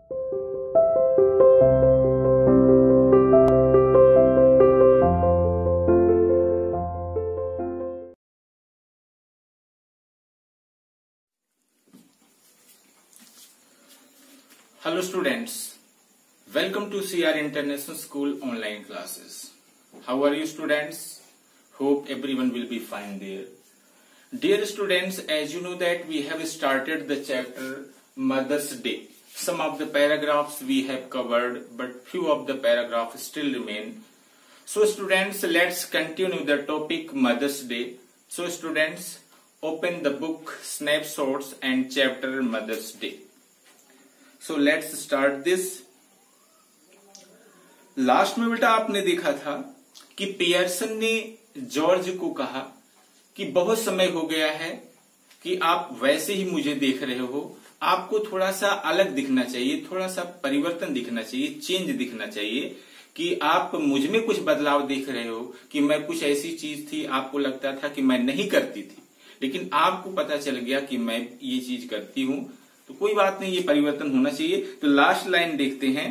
Hello students, welcome to CR International School online classes. How are you students? Hope everyone will be fine there. Dear students, as you know that we have started the chapter Mother's Day. Some of the paragraphs we have covered, but few of the paragraphs still remain. So students, let's continue the topic Mother's Day. So students, open the book Snapshots and chapter Mother's Day. So let's start this. Last में बेटा आपने देखा था कि Pearson ने George को कहा कि बहुत समय हो गया है कि आप वैसे ही मुझे देख रहे हो, आपको थोड़ा सा अलग दिखना चाहिए, थोड़ा सा परिवर्तन दिखना चाहिए, चेंज दिखना चाहिए कि आप मुझ में कुछ बदलाव देख रहे हो कि मैं कुछ ऐसी चीज थी आपको लगता था कि मैं नहीं करती थी, लेकिन आपको पता चल गया कि मैं ये चीज करती हूं, तो कोई बात नहीं, ये परिवर्तन होना चाहिए। तो लास्ट लाइन देखते हैं,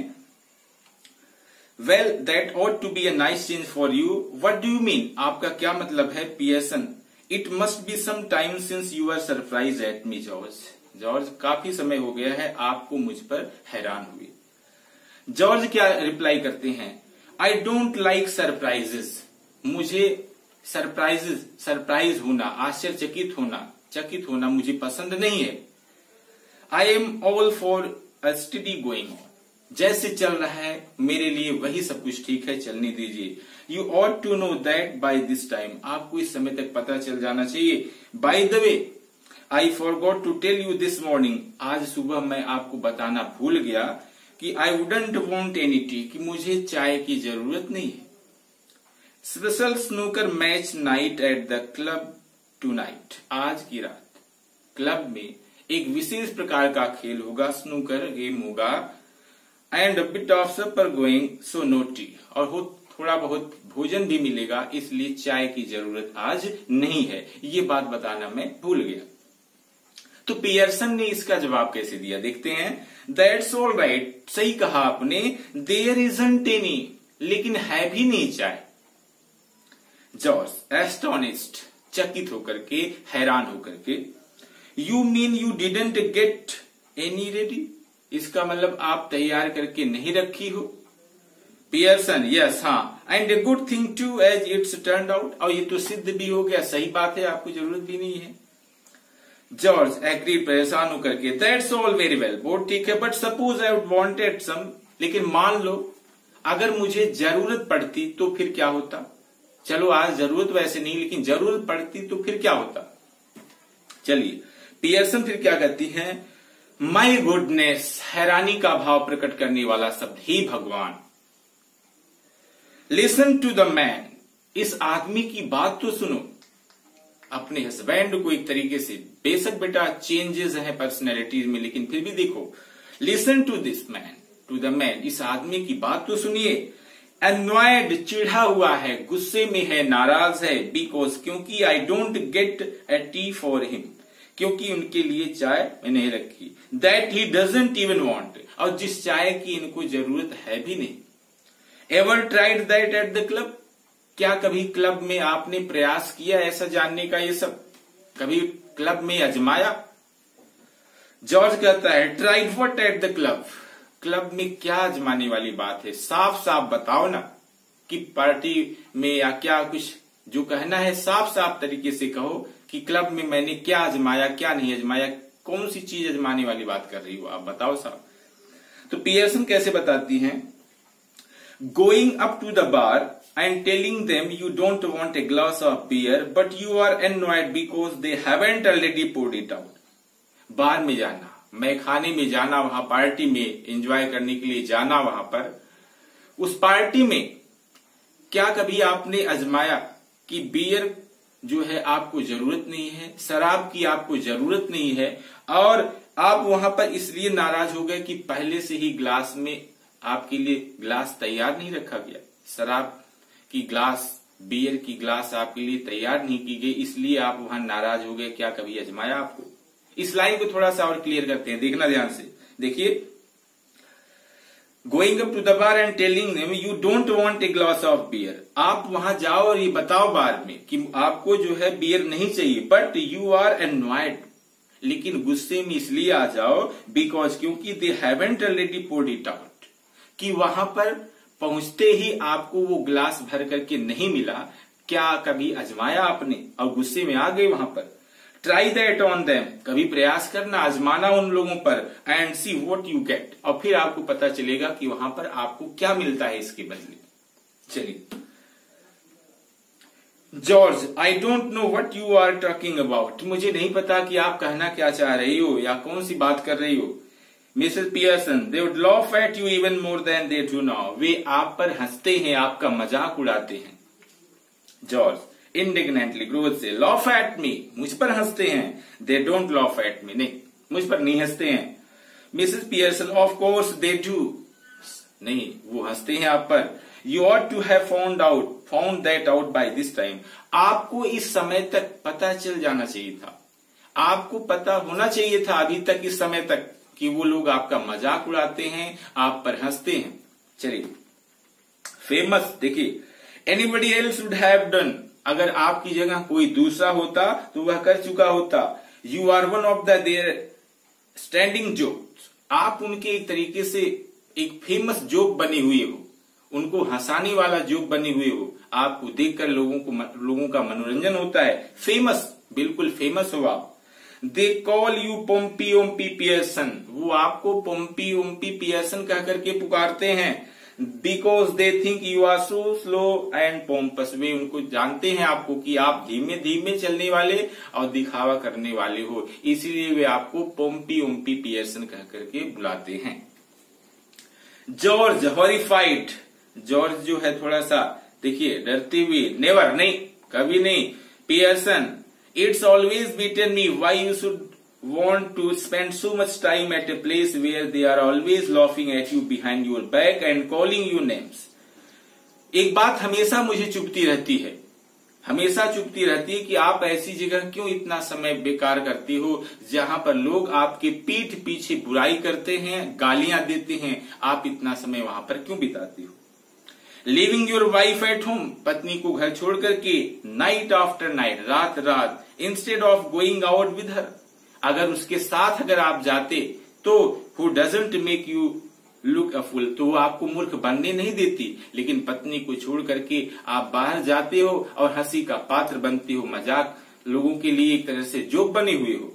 well that ought to be a nice change for you, what do you mean, आपका क्या मतलब है Pearson, it must be some time since you are surprised at me George, George काफी समय हो गया है आपको मुझ पर हैरान हुए। जॉर्ज क्या रिप्लाई करते हैं, आई डोंट लाइक सरप्राइजेस, मुझे सरप्राइज होना, चकित होना मुझे पसंद नहीं है। I am all for a study going on, जैसे चल रहा है मेरे लिए वही सब कुछ ठीक है, चलने दीजिए। You ought to know that by this time, आपको इस समय तक पता चल जाना चाहिए। By the way I forgot to tell you this morning, आज सुबह मैं आपको बताना भूल गया कि I wouldn't want any tea, कि मुझे चाय की जरूरत नहीं है। Special snooker match night at the club tonight, आज की रात क्लब में एक विशेष प्रकार का खेल होगा, स्नूकर गेम होगा। And bit of supper going so no tea, और थोड़ा बहुत भोजन भी मिलेगा, इसलिए चाय की जरूरत आज नहीं है, ये बात बताना मैं भूल गया। तो पियर्सन ने इसका जवाब कैसे दिया देखते हैं। दैट्स ऑल राइट, सही कहा आपने, देयर इजंट एनी, लेकिन है भी नहीं चाय। जॉर्ज एस्टोनिस्ड, चकित होकर के, हैरान होकर के। You mean you didn't get any ready, इसका मतलब आप तैयार करके नहीं रखी हो। पियर्सन, यस, हाँ, and a good thing too as it's turned out, और ये तो सिद्ध भी हो गया, सही बात है, आपको जरूरत भी नहीं है। जॉर्ज एग्रीड, परेशान होकर के, दैट्स ऑल वेरी वेल, बहुत ठीक है, but suppose I would wanted some, लेकिन मान लो अगर मुझे जरूरत पड़ती तो फिर क्या होता। चलो आज जरूरत वैसे नहीं, लेकिन जरूरत पड़ती तो फिर क्या होता। चलिए पियर्सन फिर क्या कहती हैं, माई गुडनेस, हैरानी का भाव प्रकट करने वाला शब्द, ही भगवान। लिसन टू द मैन, इस आदमी की बात तो सुनो, अपने हस्बैंड को एक तरीके से, बेशक बेटा चेंजेस हैं पर्सनैलिटीज में, लेकिन फिर भी देखो, listen to this man, to the man, इस आदमी की बात तो सुनिए। एनॉयड, चिढ़ा हुआ है, गुस्से में है, नाराज है, बिकॉज, क्योंकि, I don't get a tea for him, क्योंकि उनके लिए चाय मैं नहीं रखी। That he doesn't even want, और जिस चाय की इनको जरूरत है भी नहीं। Ever tried that at the club, क्या कभी क्लब में आपने प्रयास किया ऐसा जानने का, ये सब कभी क्लब में आजमाया। जॉर्ज कहता है, tried what at the club, club में क्या आजमाने वाली बात है, साफ साफ बताओ ना, कि पार्टी में या क्या कुछ जो कहना है साफ साफ तरीके से कहो कि क्लब में मैंने क्या आजमाया, क्या नहीं आजमाया, कौन सी चीज आजमाने वाली बात कर रही हो आप, बताओ साहब। तो पियर्सन कैसे बताती हैं, going up to the bar and telling them you don't want a glass of beer but you are annoyed because they haven't already poured it out. Bar में जाना, मैं खाने में जाना, वहां पार्टी में एंजॉय करने के लिए जाना, वहां पर उस पार्टी में क्या कभी आपने आजमाया कि बियर जो है आपको जरूरत नहीं है, शराब की आपको जरूरत नहीं है, और आप वहां पर इसलिए नाराज हो गए कि पहले से ही ग्लास में आपके लिए ग्लास तैयार नहीं रखा गया, शराब की ग्लास, बियर की ग्लास आपके लिए तैयार नहीं की गई, इसलिए आप वहां नाराज हो गए। क्या कभी आजमाया आपको? इस लाइन को थोड़ा सा और क्लियर करते हैं, देखना ध्यान से, देखिए। Going up to the bar and telling them you don't want a glass of beer. आप वहां जाओ और ये बताओ बार में कि आपको जो है बियर नहीं चाहिए, बट यू आर एनॉयड, लेकिन गुस्से में इसलिए आ जाओ बिकॉज क्योंकि they haven't already poured it out, कि वहां पर पहुंचते ही आपको वो ग्लास भर करके नहीं मिला। क्या कभी आजमाया आपने और गुस्से में आ गए वहां पर? ट्राई दैट ऑन देम, कभी प्रयास करना, आजमाना उन लोगों पर, and see what you get, और फिर आपको पता चलेगा कि वहां पर आपको क्या मिलता है इसके बदले। चलिए, George, I don't know what you are talking about, मुझे नहीं पता कि आप कहना क्या चाह रही हो या कौन सी बात कर रही हो। Mrs Pearson, they would laugh at you even more than they do now, वे आप पर हंसते हैं, आपका मजाक उड़ाते हैं। जॉर्ज इंडिग्नेंटली, क्रोध से, लॉफ एट मी, मुझ पर हंसते हैं। They don't laugh at me, नहीं, मुझ पर नहीं हंसते हैं। Mrs Pearson, of course they do, नहीं, वो हंसते हैं आप पर। You ought to have found that out by this time, आपको इस समय तक पता चल जाना चाहिए था, आपको पता होना चाहिए था अभी तक, इस समय तक, कि वो लोग आपका मजाक उड़ाते हैं, आप पर हंसते हैं। चलिए, फेमस देखिए, anybody else would have done, अगर आपकी जगह कोई दूसरा होता तो वह कर चुका होता। You are one of the their standing jokes, आप उनके एक तरीके से एक फेमस जोक बने हुए हो, उनको हंसाने वाला जोक बने हुए हो, आपको देखकर लोगों का मनोरंजन होता है। फेमस, बिल्कुल फेमस हो आप। They call you Pompy Ompy Pearson, वो आपको पोम्पी ओम्पी पियर्सन कह करके पुकारते हैं। Because they think you are so slow and pompous, वे उनको जानते हैं आपको कि आप धीमे धीमे चलने वाले और दिखावा करने वाले हो, इसीलिए वे आपको पोम्पी ओम्पी पियर्सन कह करके बुलाते हैं। जॉर्ज हॉरिफाइड, जॉर्ज जो है थोड़ा सा देखिए डरते हुए, नेवर, नहीं, कभी नहीं। Pearson, it's always beaten me why you should want to spend so much time at a place where they are always laughing at you behind your back and calling you names। एक बात हमेशा मुझे चुभती रहती है, हमेशा चुभती रहती है कि आप ऐसी जगह क्यों इतना समय बेकार करती हो जहां पर लोग आपके पीठ पीछे बुराई करते हैं, गालियां देते हैं, आप इतना समय वहां पर क्यों बिताती हो। Living your wife at home, पत्नी को घर छोड़ करके, नाइट आफ्टर नाइट, रात रात, instead of going out with her, अगर उसके साथ अगर आप जाते तो who doesn't make you look a fool, तो वो आपको मूर्ख बनने नहीं देती, लेकिन पत्नी को छोड़ करके आप बाहर जाते हो और हंसी का पात्र बनते हो, मजाक लोगों के लिए एक तरह से जोक बने हुए हो।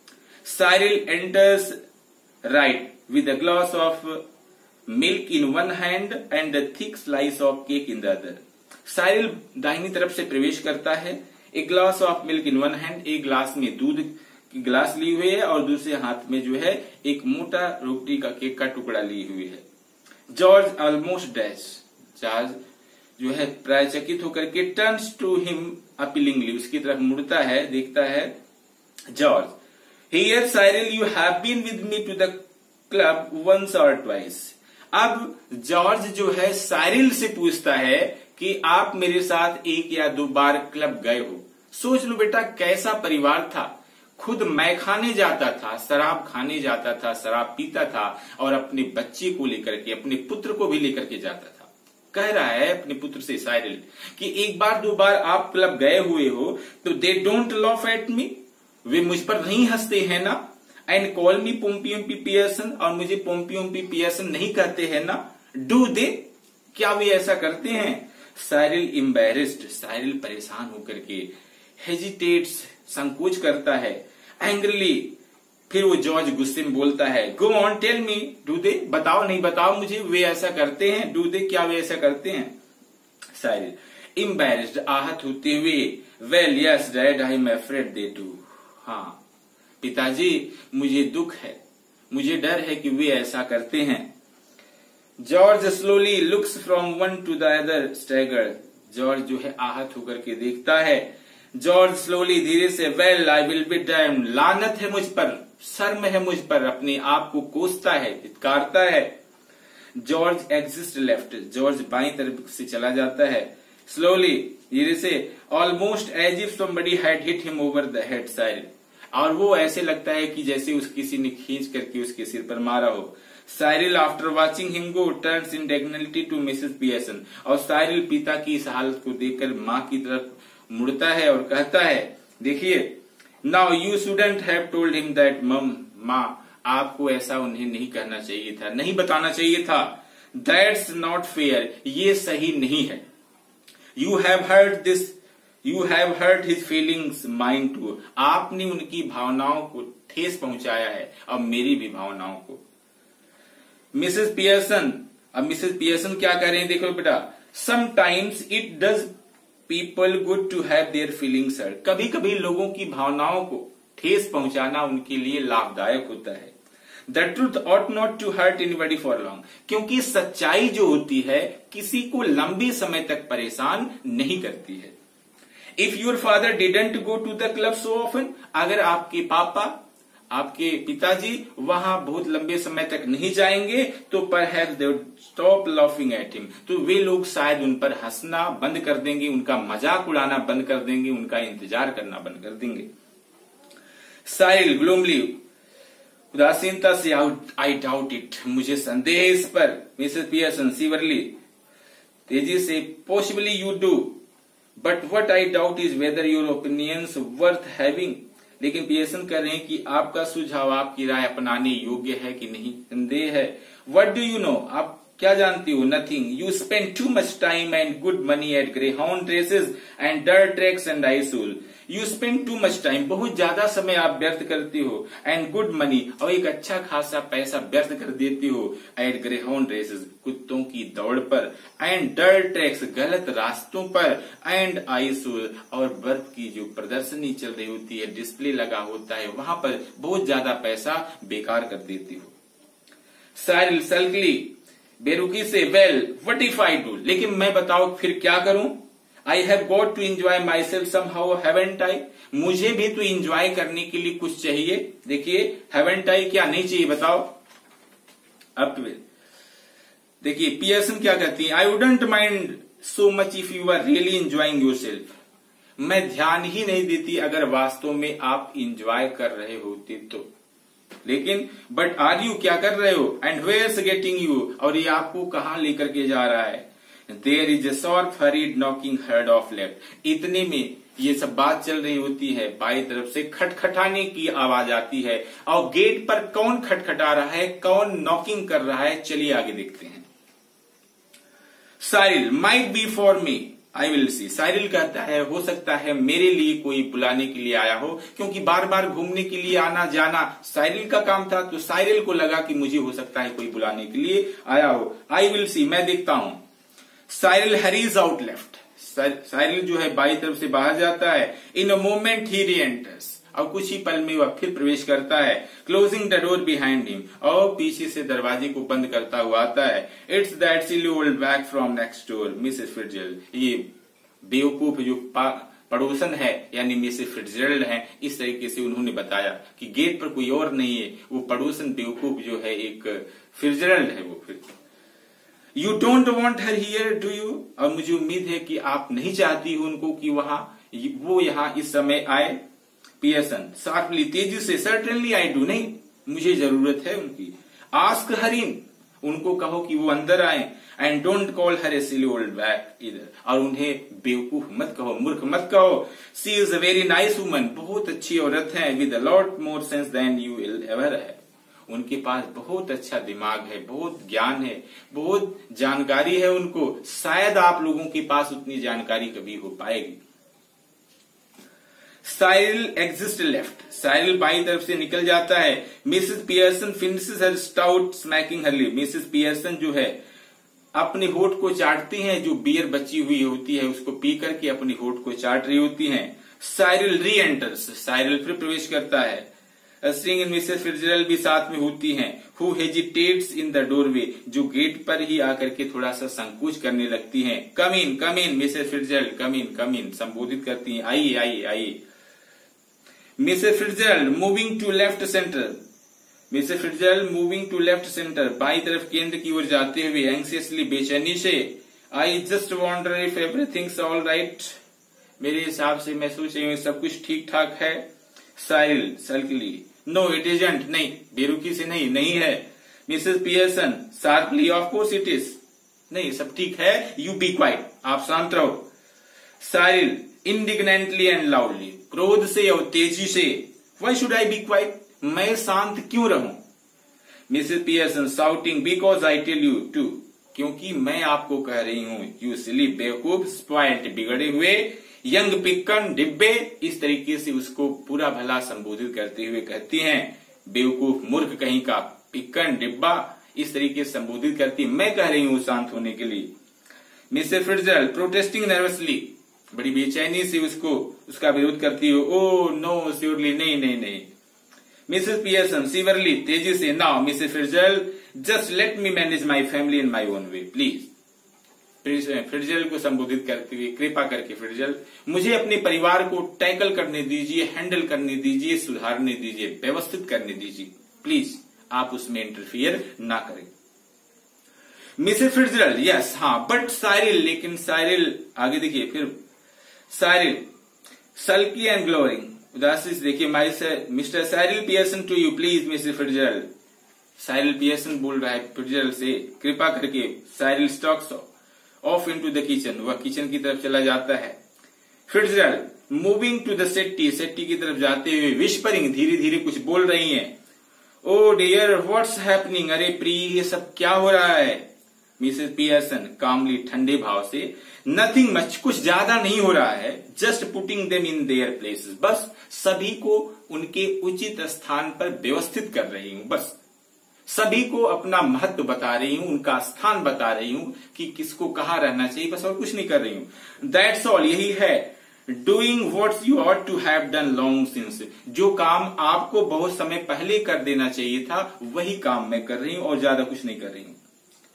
Cyril enters right with a glass of milk in one hand and a thick slice of cake in the other. Cyril दाहिनी तरफ से प्रवेश करता है, एक glass of milk in one hand, एक ग्लास में दूध गिलास ली हुई है और दूसरे हाथ में जो है एक मोटा रोटी का केक का टुकड़ा ली हुई है। जॉर्ज ऑलमोस्ट डैश, जॉर्ज जो है प्राय चकित होकर के टर्न्स टू हिम अपीलिंगली, उसकी तरफ मुड़ता है, देखता है। George, here Cyril you have been with me to the club once or twice. अब जॉर्ज जो है साइरिल से पूछता है कि आप मेरे साथ एक या दो बार क्लब गए हो। सोच लो बेटा कैसा परिवार था, खुद मैं खाने जाता था, शराब खाने जाता था, शराब पीता था और अपने बच्चे को लेकर के, अपने पुत्र को भी लेकर के जाता था। कह रहा है अपने पुत्र से साइरिल कि एक बार दो बार आप क्लब गए हुए हो तो they don't laugh at me, वे मुझ पर नहीं हंसते हैं ना, and call me Pompy Ompy Pearson, और मुझे पोम्पी ओम्पी पियर्सन नहीं कहते हैं ना। डू दे, क्या वे ऐसा करते हैं। साइरिल एम्बैरेस्ड, साइरिल परेशान होकर के, हेजिटेट्स, संकोच करता है। एंग्रीली, फिर वो जॉर्ज गुस्से में बोलता है, go on tell me, do they, बताओ नहीं बताओ मुझे, वे ऐसा करते हैं। डू दे, क्या वे ऐसा करते हैं। साइरिल एम्बैरेस्ड, आहत होते हुए, well yes dad I am afraid they do, हाँ पिताजी मुझे दुख है, मुझे डर है कि वे ऐसा करते हैं। George slowly looks from one to the other stagger, George जो है आहत होकर के देखता है। जॉर्ज स्लोली, धीरे से, well I will be damned, लानत है मुझ पर, शर्म है मुझ पर, अपने आप को कोसता है, धिक्कारता है। जॉर्ज एग्जिस्ट लेफ्ट, जॉर्ज बाईं तरफ से चला जाता है। स्लोली, धीरे से, almost as if somebody had hit him over the head. Cyril, और वो ऐसे लगता है कि जैसे किसी ने खींच करके उसके सिर पर मारा हो। Cyril after watching him go turns indignantly to Mrs Pearson, और साइरिल पिता की इस हालत को देखकर माँ की तरफ मुड़ता है और कहता है, देखिए, now you shouldn't have told him that mum, माँ आपको ऐसा उन्हें नहीं कहना चाहिए था, नहीं बताना चाहिए था। दैट्स नॉट फेयर, ये सही नहीं है। You have hurt this, you have hurt his feelings, mine too, आपने उनकी भावनाओं को ठेस पहुंचाया है और मेरी भी भावनाओं को। मिसेस पियर्सन, अब मिसेस पियर्सन क्या कह रहे हैं, देखो बेटा, sometimes it does people good to have their feelings hurt, कभी कभी लोगों की भावनाओं को ठेस पहुंचाना उनके लिए लाभदायक होता है। The truth ought not to hurt anybody for long, क्योंकि सच्चाई जो होती है किसी को लंबे समय तक परेशान नहीं करती है। If your father didn't go to the club so often, अगर आपके पापा, आपके पिताजी वहां बहुत लंबे समय तक नहीं जाएंगे तो perhaps they would stop laughing at him, तो वे लोग शायद उन पर हंसना बंद कर देंगे, उनका मजाक उड़ाना बंद कर देंगे, उनका इंतजार करना बंद कर देंगे। साइरिल ग्लोमली, उदासीनता से, आई डाउट इट, मुझे संदेह है इस पर। मिसेस पियर्सन सीवरली, तेजी से, possibly you do, but what I doubt is whether your opinions worth having, लेकिन पियर्सन कह रहे हैं कि आपका सुझाव, आपकी राय अपनाने योग्य है कि नहीं, संदेह है। व्हाट डू यू नो, आप क्या जानती हो, nothing, you spend too much time and good money at greyhound races and dirt tracks and ice shows, you spend too much time, बहुत ज्यादा समय आप व्यर्थ करती हो, एंड गुड मनी, और एक अच्छा खासा पैसा व्यर्थ कर देती हो, एट ग्रेहाउंड रेसेस, कुत्तों की दौड़ पर, एंड डर्ट ट्रैक्स, गलत रास्तों पर, एंड आइसूल, और बर्फ की जो प्रदर्शनी चल रही होती है, डिस्प्ले लगा होता है, वहां पर बहुत ज्यादा पैसा बेकार कर देती हो। साइरिल सल्कली, बेरुखी से, well what if I do, लेकिन मैं बताओ फिर क्या करूं। I have got to enjoy myself somehow, haven't I, मुझे भी तो एंजॉय करने के लिए कुछ चाहिए। देखिए, हैवंट आई क्या नहीं चाहिए बताओ। अब देखिए पियर्सन क्या कहती है, I wouldn't mind so much if you are really enjoying yourself, मैं ध्यान ही नहीं देती अगर वास्तव में आप इंजॉय कर रहे होते तो, लेकिन बट आर यू, क्या कर रहे हो, एंड वेयर्स गेटिंग यू, और ये आपको कहां लेकर के जा रहा है। There is a sharp hurried knocking heard off left, इतने में ये सब बात चल रही होती है, बाई तरफ से खटखटाने की आवाज आती है, और गेट पर कौन खटखटा रहा है, कौन नॉकिंग कर रहा है, चलिए आगे देखते हैं। Cyril, might be for me, I will see, Cyril कहता है हो सकता है मेरे लिए कोई बुलाने के लिए आया हो, क्योंकि बार बार घूमने के लिए आना जाना साइरिल का काम था, तो साइरिल को लगा कि मुझे हो सकता है कोई बुलाने के लिए आया हो। आई विल सी, मैं देखता हूं। Cyril hurries out left, Cyril जो है बाई तरफ से बाहर जाता है। इन अ मोमेंट ही री एंटर्स, और कुछ ही पल में वह फिर प्रवेश करता है। Closing the door behind him, और पीछे से दरवाजे को बंद करता हुआ आता है। It's that silly old bag from next door, Mrs Fitzgerald, ये बेवकूफ जो पड़ोसन है यानी मिसेस फिट्जरल्ड है, इस तरीके से उन्होंने बताया कि गेट पर कोई और नहीं है, वो पड़ोसन बेवकूफ जो है एक फिट्जरल्ड है वो। फिर you don't want her here do you, और मुझे उम्मीद है कि आप नहीं चाहती हो उनको कि वो यहाँ इस समय आए। पियर्सन शार्पली, तेजी से, सर्टेनली आई डू, नहीं मुझे जरूरत है उनकी। आस्क हर इन, उनको कहो कि वो अंदर आए। And don't call her a silly old bag इधर, और उन्हें बेवकूफ मत कहो, मूर्ख मत कहो। She is a very nice woman, बहुत अच्छी औरत है, with a lot more sense than you will ever have, उनके पास बहुत अच्छा दिमाग है, बहुत ज्ञान है, बहुत जानकारी है उनको, शायद आप लोगों के पास उतनी जानकारी कभी हो पाएगी। साइरिल एग्जिस्ट लेफ्ट, साइरिल बाई तरफ से निकल जाता है। Mrs Pearson finishes her stout smacking her lip, Mrs Pearson जो है अपने होठ को चाटती हैं, जो बियर बची हुई होती है उसको पी करके अपने होठ को चाट रही होती हैं। साइरिल री एंटर्स, साइरिल फिर प्रवेश करता है। स्ट्रिंग एंड मिसेस फिट्जरल्ड भी साथ में होती हैं। Who hesitates in the doorway, जो गेट पर ही आकर के थोड़ा सा संकोच करने लगती हैं। कम इन मिसेस फिट्जरल्ड, कम इन संबोधित करती हैं, आइए आइए आइए। Mrs Fitzgerald moving to left centre, Mrs Fitzgerald moving to left centre, बाई तरफ केंद्र की ओर जाते हुए एंग्सियसली, बेचैनी से। I just wonder if everything's all right, मेरे हिसाब से मैं सोच रही हूँ सब कुछ ठीक ठाक है। Cyril sulkily, no it isn't, नहीं बेरुखी से नहीं, नहीं है। Mrs Pearson sharply, of course it is, नहीं सब ठीक है, यू बी क्वाइट, आप शांत रहो। साइरिल इंडिग्नेंटली एंड लाउडली, क्रोध से और तेजी से, why should I be quiet, मैं शांत क्यों रहूं। Mrs Pearson shouting, because I tell you to, क्योंकि मैं आपको कह रही हूं, यू सिली बेवकूफ, स्पॉइल्ड बिगड़े हुए, यंग पिक्कन डिब्बे, इस तरीके से उसको पूरा भला संबोधित करते हुए कहती हैं, बेवकूफ मूर्ख कहीं का, पिक्कन डिब्बा, इस तरीके से संबोधित करती, मैं कह रही हूं शांत होने के लिए। मिसेस फिट्जरल्ड प्रोटेस्टिंग नर्वसली, बड़ी बेचैनी से उसका विरोध करती हो, ओ नो श्योरली, नहीं नहीं नहीं। मिसेस पियर्सन सीवरली, तेजी से, now Mrs Fitzgerald just let me manage my family in my own way please. Fitzgerald को संबोधित करते हुए, कृपा करके फिट्जरल्ड, मुझे अपने परिवार को टैकल करने दीजिए, हैंडल करने दीजिए, सुधारने दीजिए, व्यवस्थित करने दीजिए, प्लीज आप उसमें इंटरफियर ना करें। मिसेस फिट्जरल्ड, यस हाँ, बट साइरिल, लेकिन साइरिल, आगे देखिए फिर साइरिल सल्की एंड ग्लोरिंग, उदासी से, देखिए Mr Cyril Pearson to you please Mrs Fitzgerald. Cyril Pearson बोल रहा है फिट्जरल्ड से, कृपा करके। Cyril stalks off into the kitchen, वह किचन की तरफ चला जाता है। Fitzgerald moving to the settee, settee की तरफ जाते हुए, विस्परिंग, धीरे धीरे कुछ बोल रही हैं, ओ डियर व्हाट्स हैपनिंग, अरे प्रिय ये सब क्या हो रहा है। मिसेस पियर्सन कामली, ठंडे भाव से, नथिंग मच, कुछ ज्यादा नहीं हो रहा है, just putting them in their places, बस सभी को उनके उचित स्थान पर व्यवस्थित कर रही हूं, बस सभी को अपना महत्व बता रही हूं, उनका स्थान बता रही हूं कि किसको कहाँ रहना चाहिए, बस और कुछ नहीं कर रही हूं। दैट्स ऑल, यही है। Doing what's you ought to have done long since, जो काम आपको बहुत समय पहले कर देना चाहिए था, वही काम मैं कर रही हूं और ज्यादा कुछ नहीं कर रही हूं।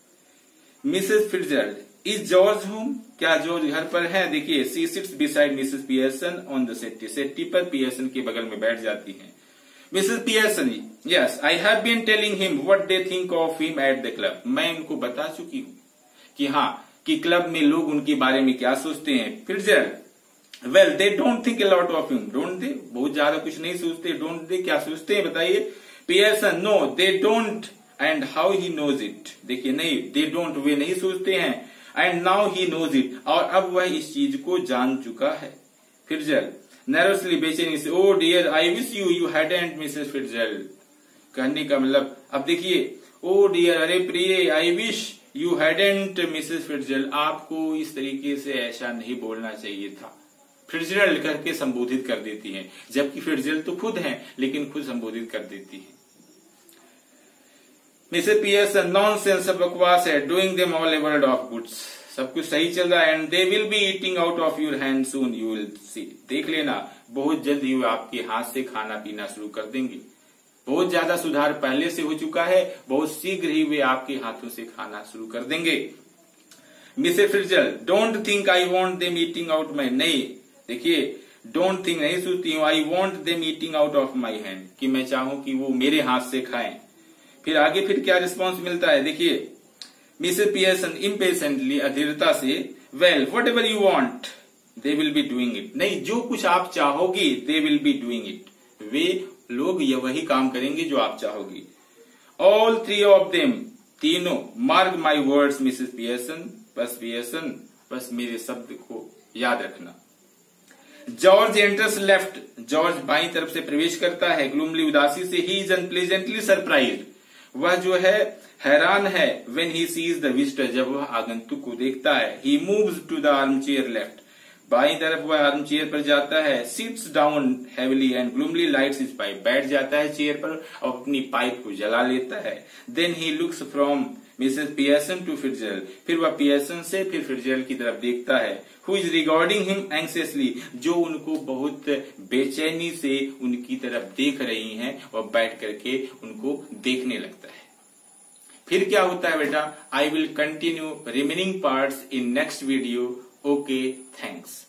Mrs Fitzgerald, is George home, क्या जॉर्ज घर पर है। देखिए she sits beside Mrs Pearson on the settee, settee पर पियर्सन के बगल में बैठ जाती हैं। Mrs Pearson, yes I have been telling him what they think of him at the club, मैं उनको बता चुकी हूँ कि हाँ, कि क्लब में लोग उनके बारे में क्या सोचते हैं। Fitzgerald, well they don't think a lot of him, don't they, बहुत ज्यादा कुछ नहीं सोचते, डोंट दे क्या सोचते हैं बताइए। Pearson, no they don't, and how he knows it, देखिए नहीं, दे डोंट, वे नहीं सोचते हैं, and now he knows it, और अब वह इस चीज को जान चुका है। फिट्जरल्ड नर्वसली, बेचैनी से, oh dear I wish you hadn't Mrs Fitzgerald, कहने का मतलब, अब देखिए, ओ डियर, अरे प्रिय, I wish you hadn't Mrs Fitzgerald, आपको इस तरीके से ऐसा नहीं बोलना चाहिए था। फिट्जरल्ड करके संबोधित कर देती हैं, जबकि फिट्जरल्ड तो खुद हैं, लेकिन खुद संबोधित कर देती है। मिसेस पियर्सन, नॉनसेंस, सब बकवास है, doing them all a world of goods, सब कुछ सही चल रहा है, and they will be eating out of your hand soon, you will see, देख लेना बहुत जल्द ही आपके हाथ से खाना पीना शुरू कर देंगे। बहुत ज्यादा सुधार पहले से हो चुका है, बहुत शीघ्र ही वे आपके हाथों से खाना शुरू कर देंगे। Mrs Fitzgerald, don't think I want them eating out my, नहीं देखिए, डोंट थिंक नहीं सोचती हूँ, I want them eating out of my hand, कि मैं चाहूं कि वो मेरे हाथ से खाएं। फिर आगे फिर क्या रिस्पॉन्स मिलता है, देखिए मिसेस पियर्सन इम्पेशेंटली, अधीरता से, well whatever you want they will be doing it, नहीं जो कुछ आप चाहोगी they will be doing it, वे लोग ये वही काम करेंगे जो आप चाहोगी। ऑल थ्री ऑफ देम, तीनों, mark my words Mrs Pearson, बस मेरे शब्द को याद रखना। जॉर्ज एंटर्स लेफ्ट, जॉर्ज बाई तरफ से प्रवेश करता है, ग्लूमली, उदासी से, ही इज अनप्लेजेंटली सरप्राइज्ड, वह जो है हैरान है, when he sees the visitor, जब वह आगंतुक को देखता है। He moves to the armchair left, बाई तरफ वह आर्म चेयर पर जाता है, sits down heavily and gloomily lights his pipe, बैठ जाता है चेयर पर और अपनी पाइप को जला लेता है। Then he looks from Mrs Pearson to Fitzgerald, फिर वह पियर्सन से फिर फिट्जरल्ड की तरफ देखता है, who is regarding him anxiously, जो उनको बहुत बेचैनी से उनकी तरफ देख रही हैं और बैठ करके उनको देखने लगता है। फिर क्या होता है बेटा, I will continue remaining parts in next video. Okay, thanks.